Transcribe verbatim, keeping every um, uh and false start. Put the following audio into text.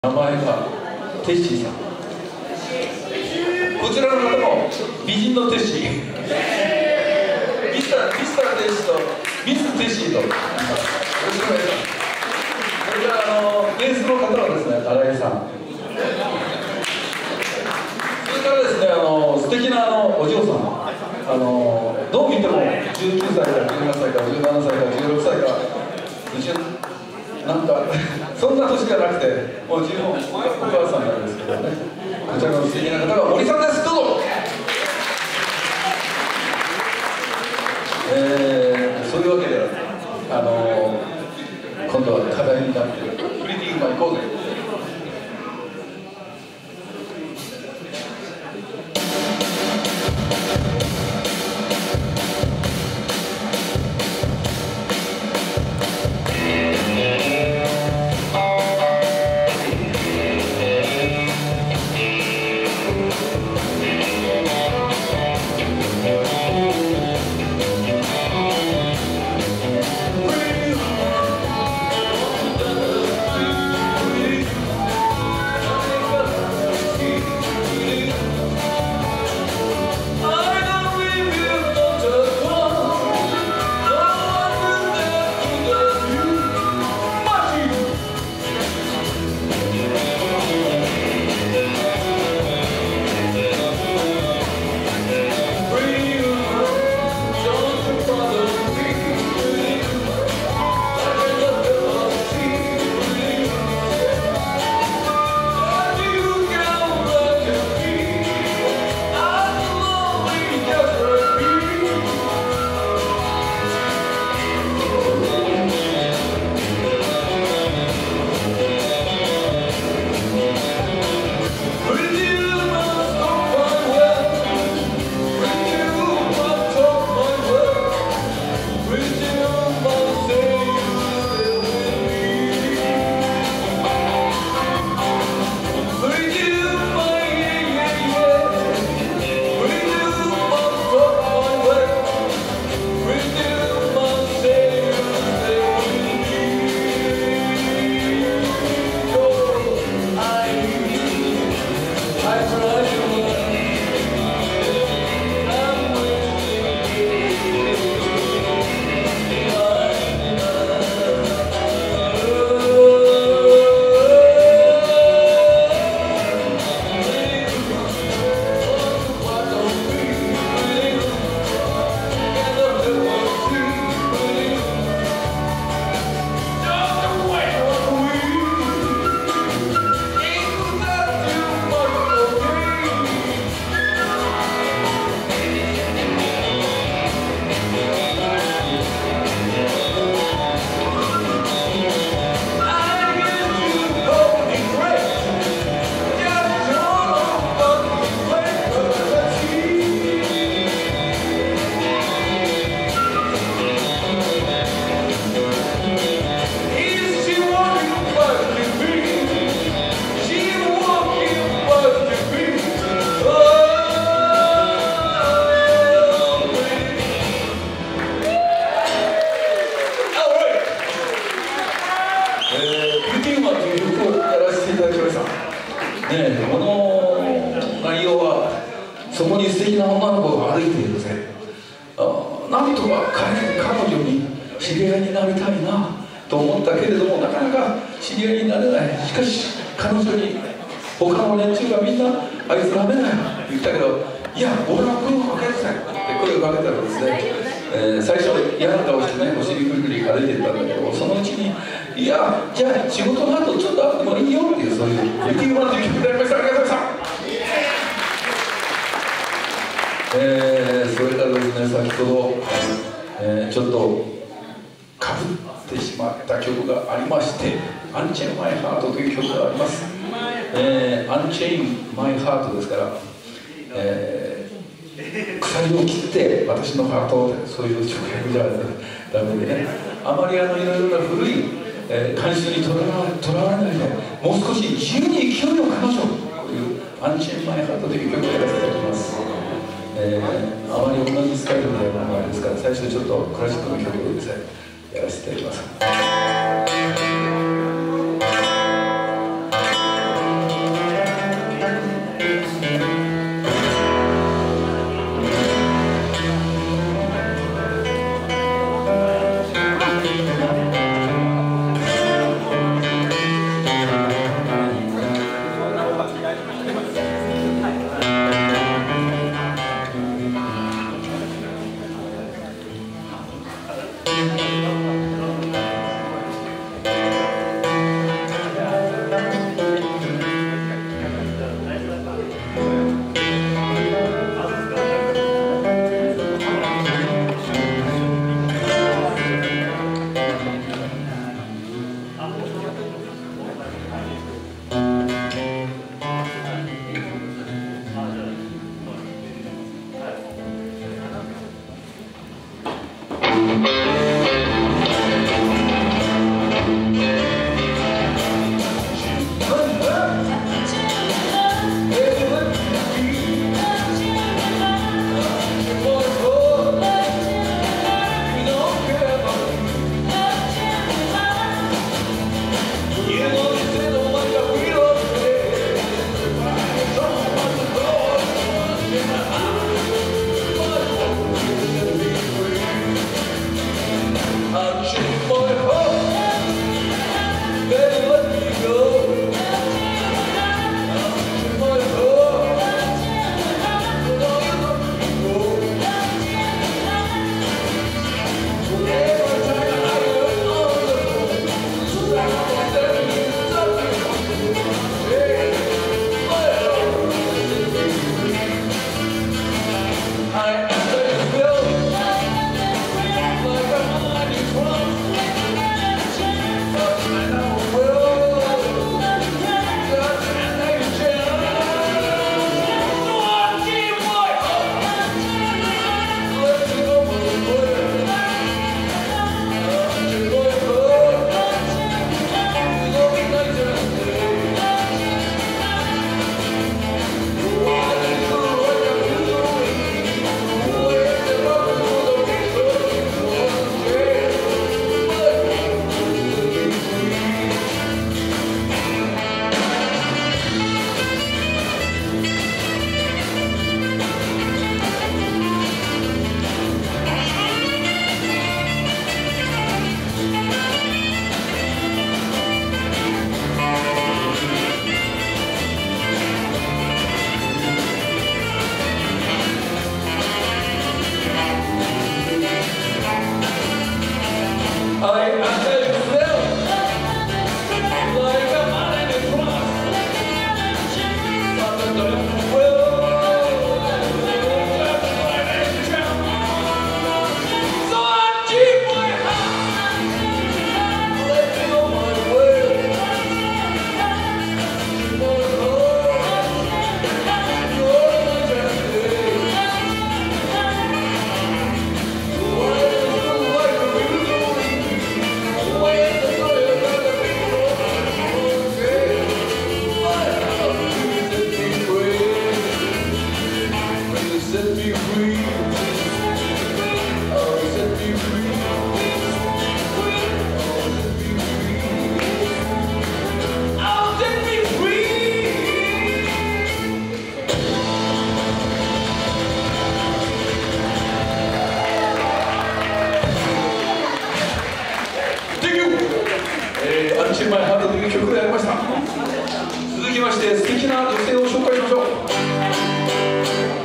名前がテッシーさん。こちらの方も美人のテッシー、ミスターミスターテッシーとミステッシーとよろしくお願いします。それからあのベースの方はですね、新井さん。それからですね、あの素敵なあのお嬢さん、あのどう見てもじゅうきゅうさいからじゅうはっさいからじゅうななさいからじゅうろくさいからなんかそんな年じゃなくて、もう十分お母さんなんですけどね、こちらの素敵な方が森さんです。どうぞ。えー、そういうわけで、あの今度は課題になっているプリティウーマン行こうぜ。この内容は、そこに素敵な女の子が歩いているぜ、なんとか彼女に知り合いになりたいなと思ったけれども、なかなか知り合いになれない。しかし彼女に他の連中がみんな「あいつダメだよ」って言ったけど「いや俺は声をかけるぜ」って声をかけたらですね、えー、最初嫌な顔してね、お尻くりくり歩いていったんだけど、そのうちに「いやじゃあ仕事の後ちょっと会ってもいいよ」っていう、そういう「プリティウーマン」という曲でありました。ありがとうございました。えー、それからですね、先ほど、えー、ちょっとかぶってしまった曲がありまして「アンチェイン・マイ・ハート」という曲があります。えー、アンチェイン・マイ・ハートですから、えー、鎖を切って私のハートを、そういう直訳じゃダメでね、あまりあのいろいろな古い、えー、慣習にとらわれないで、もう少し自由に生きようよ彼女、こういう「アンチェイン・マイ・ハート」という曲をやらせていただきます。えー、あまり同じスタイルではないですから、最初ちょっとクラシックの曲をですねやらせていただきます。 して素敵な